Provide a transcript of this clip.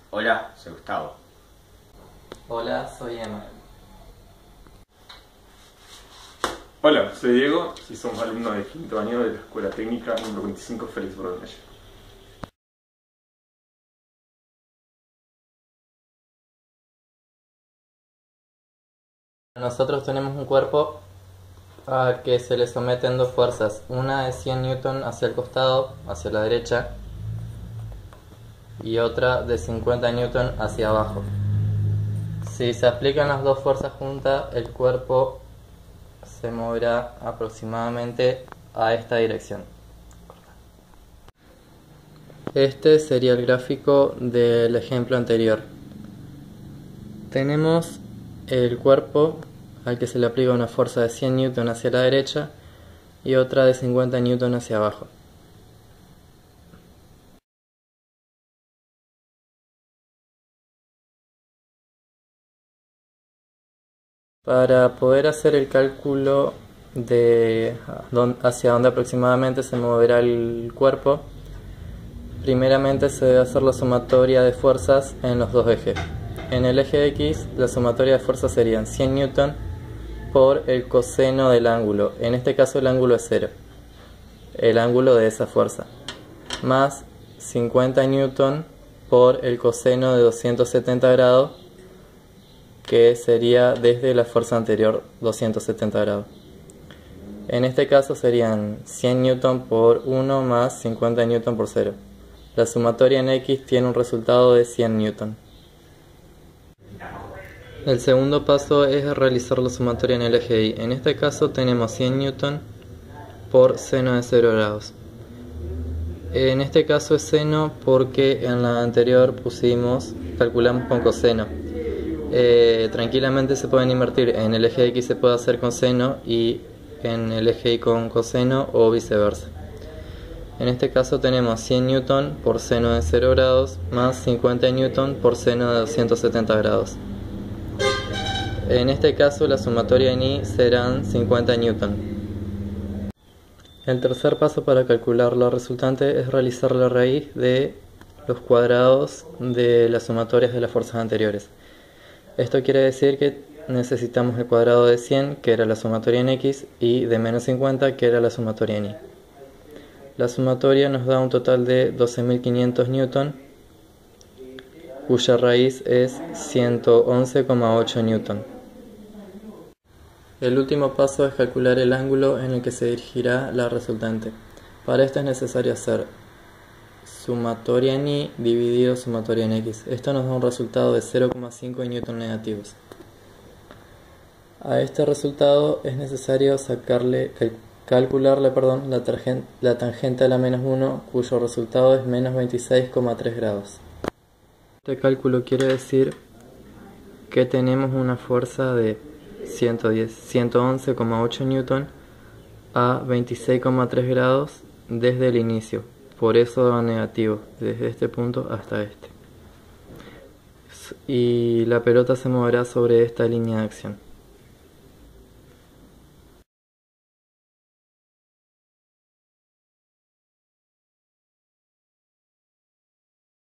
Hola, soy Gustavo. Hola, soy Emma. Hola, soy Diego y somos alumnos de quinto año de la Escuela Técnica número 25 Félix Brodemella. Nosotros tenemos un cuerpo al que se le someten dos fuerzas. Una de 100 Newton hacia el costado, hacia la derecha, y otra de 50 Newton hacia abajo. Si se aplican las dos fuerzas juntas, el cuerpo se moverá aproximadamente a esta dirección. Este sería el gráfico del ejemplo anterior. Tenemos el cuerpo al que se le aplica una fuerza de 100 Newton hacia la derecha y otra de 50 Newton hacia abajo. Para poder hacer el cálculo de hacia dónde aproximadamente se moverá el cuerpo, primeramente se debe hacer la sumatoria de fuerzas en los dos ejes. En el eje X, la sumatoria de fuerzas serían 100 Newton por el coseno del ángulo. En este caso el ángulo es 0, el ángulo de esa fuerza, más 50 Newton por el coseno de 270 grados, que sería desde la fuerza anterior 270 grados. En este caso serían 100 Newton por 1 más 50 Newton por 0. La sumatoria en X tiene un resultado de 100 Newton. El segundo paso es realizar la sumatoria en el eje Y. En este caso tenemos 100 Newton por seno de 0 grados. En este caso es seno porque en la anterior calculamos con coseno. Tranquilamente se pueden invertir. En el eje X se puede hacer con seno y en el eje Y con coseno o viceversa. En este caso tenemos 100 Newton por seno de 0 grados más 50 Newton por seno de 270 grados. En este caso la sumatoria en Y serán 50 Newton. El tercer paso para calcular la resultante es realizar la raíz de los cuadrados de las sumatorias de las fuerzas anteriores. Esto quiere decir que necesitamos el cuadrado de 100, que era la sumatoria en X, y de menos 50, que era la sumatoria en Y. La sumatoria nos da un total de 12.500 Newton, cuya raíz es 111,8 Newton. El último paso es calcular el ángulo en el que se dirigirá la resultante. Para esto es necesario hacer sumatoria en Y dividido sumatoria en X. Esto nos da un resultado de 0,5 Newton negativos. A este resultado es necesario calcularle la tangente a la menos 1, cuyo resultado es menos 26,3 grados. Este cálculo quiere decir que tenemos una fuerza de 111,8 Newton a 26,3 grados desde el inicio. Por eso va negativo, desde este punto hasta este. Y la pelota se moverá sobre esta línea de acción.